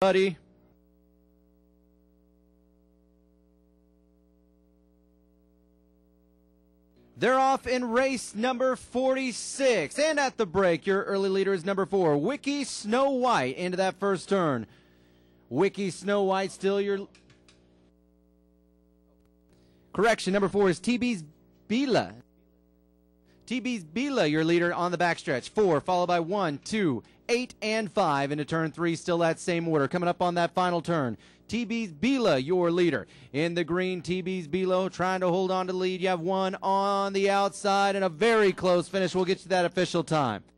Buddy. They're off in race number 46. And at the break, your early leader is number 4, Wiki Snow White, into that first turn. Wiki Snow White still your... Correction, number 4 is TB's Bila. TB's Bila, your leader on the backstretch. 4, followed by 1, 2, 8, and 5 into turn 3. Still that same order. Coming up on that final turn, TB's Bila, your leader. In the green, TB's Bila trying to hold on to the lead. You have 1 on the outside and a very close finish. We'll get you that official time.